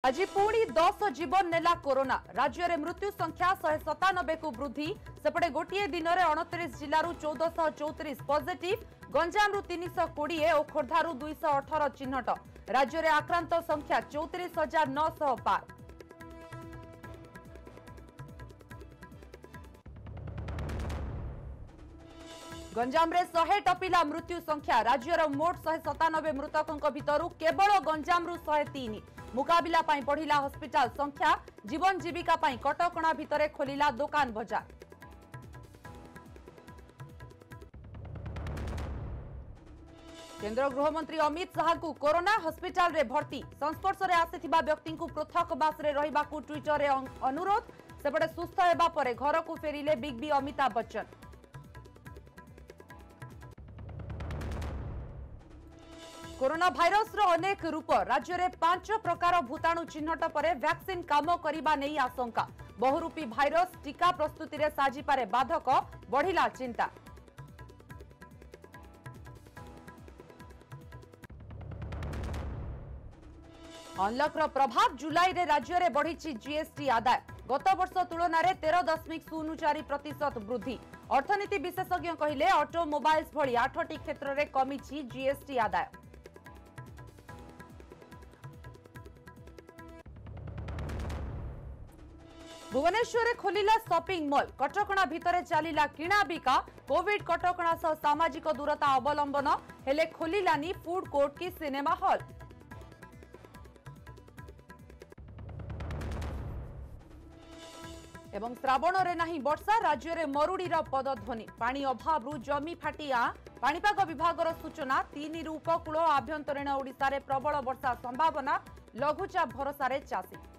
आज पुणी 10 जीवन नेला कोरोना। राज्य में मृत्यु संख्या 197 को वृद्धि। सेपटे गोटे दिन में 29 जिलूर 1434 पॉजिटिव, गंजाम 320 और खोर्धारू 218 चिन्हट। राज्य में आक्रांत संख्या 34,900 पार। गंजाम रे 100 टपिला मृत्यु संख्या। राज्यर मोट 197 मृतकों भितर केवल गंजाम 103। मुकाबिला पाई बढ़िला हॉस्पिटल संख्या। जीवन जीविका पाई कटकणा भितर खोलिला दुकान बजार। केंद्र गृहमंत्री अमित शाह को कोरोना हॉस्पिटल रे भर्ती। संस्पर्श रे आसिथिबा व्यक्ति को पृथकवास रे रहिबाकू ट्विटर रे अनुरोध। सेपटे सुस्थ हेबा परे घर को फेरिले big B Amitabh Bachchan. Corona virus रो अनेक रूप। राज्य में 5 प्रकार भूताणु चिन्हट पर वैक्सीन काम करने नहीं आशंका। बहुरूपी भाइरस टीका प्रस्तुति रे साजी पारे बाधक, बढ़िला चिंता। अनलक रो प्रभाव। जुलाई रे राज्य में बढ़ी जीएसटी आदाय। गत वर्ष तुलन में 13.04% वृद्धि। अर्थनीति विशेषज्ञ कहले ऑटोमोबाइल्स भली 8टी क्षेत्र में कमी जीएसटी आदाय। भुवनेश्वर खोलिला शॉपिंग मॉल। कटकणा भितर चलिला किणा बिका। कोविड कटकणा सह सामाजिक दूरता अवलंबन हेले खोलिलानी फूड कोर्ट की सिनेमा हॉल। एवं श्रावण रे नहीं वर्षा। राज्य में मरुड़ीर पदध्वनि। पानी अभाव जमी फाटिया। पाणीपाग विभाग सूचना। 3 उपकूल आभ्यंतरीण ओडिशा रे प्रबल वर्षा संभावना। लघुचाप भरोसा चाषी।